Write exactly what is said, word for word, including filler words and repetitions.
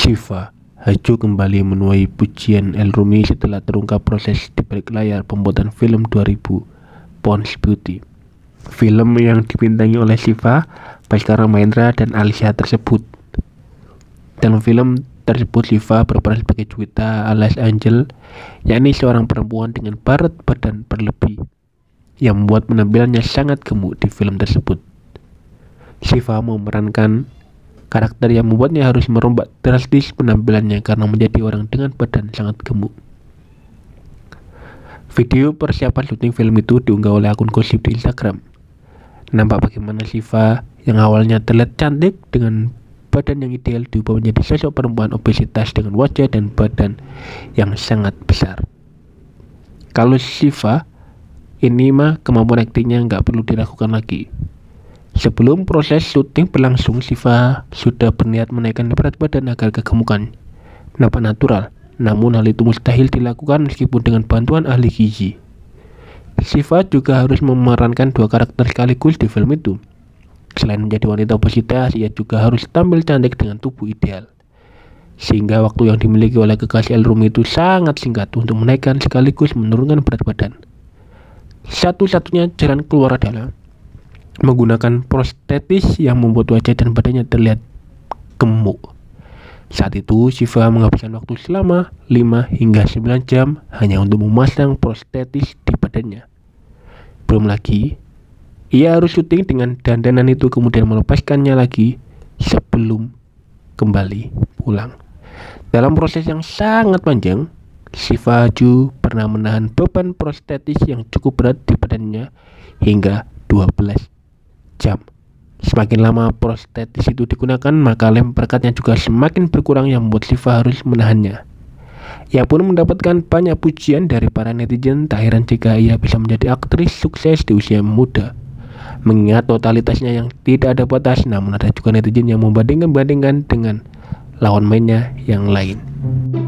Shiva, Haju kembali menuai pujian Elrumi setelah terungkap proses di balik layar pembuatan film dua ribu, Bones Beauty. Film yang dibintangi oleh Shiva, Bhaskara Mahendra, dan Alisha tersebut. Dalam film tersebut, Shiva berperan sebagai Juwita alias Angel, yakni seorang perempuan dengan berat badan berlebih, yang membuat penampilannya sangat gemuk di film tersebut. Shiva memerankan karakter yang membuatnya harus merombak drastis penampilannya karena menjadi orang dengan badan sangat gemuk. Video persiapan syuting film itu diunggah oleh akun gosip di Instagram. Nampak bagaimana Shiva yang awalnya terlihat cantik dengan badan yang ideal diubah menjadi sosok perempuan obesitas dengan wajah dan badan yang sangat besar. Kalau Shiva ini mah kemampuan aktingnya nggak perlu diragukan lagi. Sebelum proses syuting berlangsung, Shiva sudah berniat menaikkan berat badan agar kegemukan nampak natural. Namun hal itu mustahil dilakukan meskipun dengan bantuan ahli gizi. Shiva juga harus memerankan dua karakter sekaligus di film itu. Selain menjadi wanita obesitas, ia juga harus tampil cantik dengan tubuh ideal. Sehingga waktu yang dimiliki oleh kekasih Elrumi itu sangat singkat untuk menaikkan sekaligus menurunkan berat badan. Satu-satunya jalan keluar adalah menggunakan prostetis yang membuat wajah dan badannya terlihat gemuk. Saat itu Shiva menghabiskan waktu selama lima hingga sembilan jam hanya untuk memasang prostetis di badannya. Belum lagi ia harus syuting dengan dandanan itu kemudian melepaskannya lagi sebelum kembali pulang. Dalam proses yang sangat panjang, Shiva Haju pernah menahan beban prostetis yang cukup berat di badannya hingga dua belas jam. Semakin lama prostetis itu digunakan, maka lem perekatnya juga semakin berkurang yang membuat Shiva harus menahannya. Ia pun mendapatkan banyak pujian dari para netizen, tak heran jika ia bisa menjadi aktris sukses di usia muda. Mengingat totalitasnya yang tidak ada batas, namun ada juga netizen yang membandingkan-bandingkan dengan lawan mainnya yang lain.